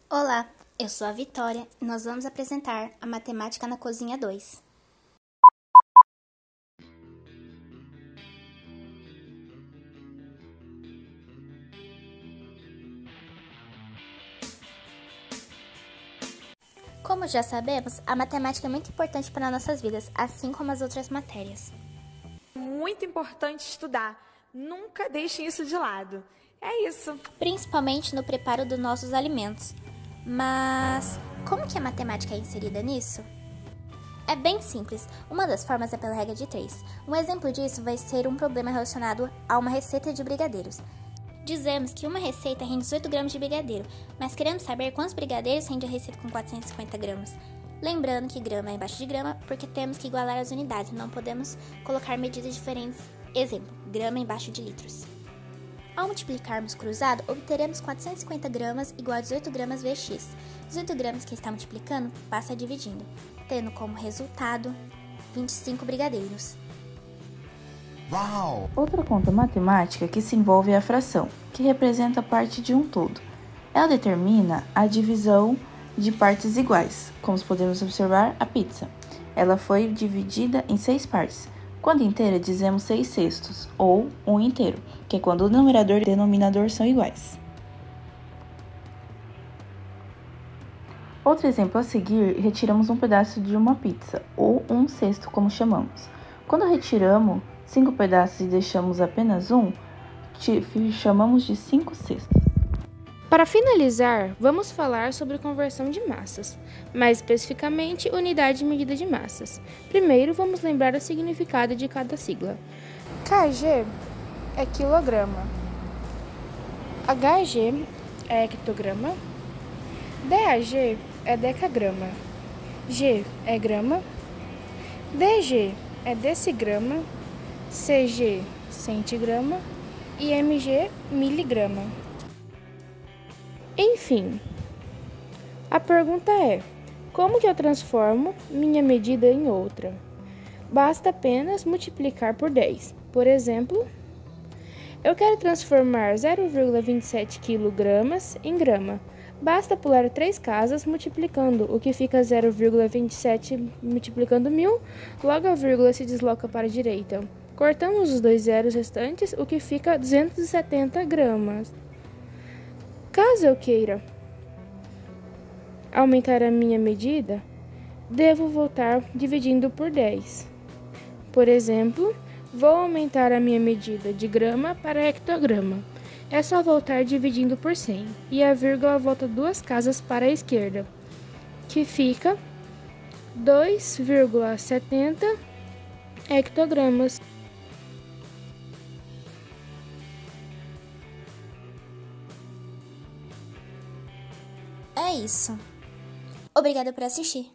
Olá, eu sou a Vitória e nós vamos apresentar a Matemática na Cozinha 2. Como já sabemos, a matemática é muito importante para nossas vidas, assim como as outras matérias. Muito importante estudar. Nunca deixem isso de lado. É isso. Principalmente no preparo dos nossos alimentos. Mas como que a matemática é inserida nisso? É bem simples. Uma das formas é pela regra de 3. Um exemplo disso vai ser um problema relacionado a uma receita de brigadeiros. Dizemos que uma receita rende 18 gramas de brigadeiro, mas queremos saber quantos brigadeiros rende a receita com 450 gramas. Lembrando que grama é embaixo de grama, porque temos que igualar as unidades, não podemos colocar medidas diferentes. Exemplo, grama embaixo de litros. Ao multiplicarmos cruzado, obteremos 450 gramas igual a 18 gramas vezes x. 18 gramas que está multiplicando passa dividindo, tendo como resultado 25 brigadeiros. Uau! Outra conta matemática que se envolve é a fração, que representa parte de um todo. Ela determina a divisão de partes iguais. Como podemos observar, a pizza. Ela foi dividida em 6 partes. Quando inteira, dizemos 6/6, ou 1 inteiro, que é quando o numerador e o denominador são iguais. Outro exemplo a seguir, retiramos um pedaço de uma pizza, ou 1/6, como chamamos. Quando retiramos 5 pedaços e deixamos apenas um, chamamos de 5/6. Para finalizar, vamos falar sobre conversão de massas, mais especificamente unidade de medida de massas. Primeiro, vamos lembrar o significado de cada sigla. kg é quilograma, Hg é hectograma, DAG é decagrama, G é grama, DG é decigrama, CG centigrama e MG miligrama. Enfim, a pergunta é: como que eu transformo minha medida em outra? Basta apenas multiplicar por 10. Por exemplo, eu quero transformar 0,27 kg em grama. Basta pular 3 casas multiplicando, o que fica 0,27 multiplicando 1000, logo a vírgula se desloca para a direita. Cortamos os 2 zeros restantes, o que fica 270 gramas. Caso eu queira aumentar a minha medida, devo voltar dividindo por 10. Por exemplo, vou aumentar a minha medida de grama para hectograma. É só voltar dividindo por 100 e a vírgula volta 2 casas para a esquerda, que fica 2,70 hectogramas. É isso. Obrigada por assistir.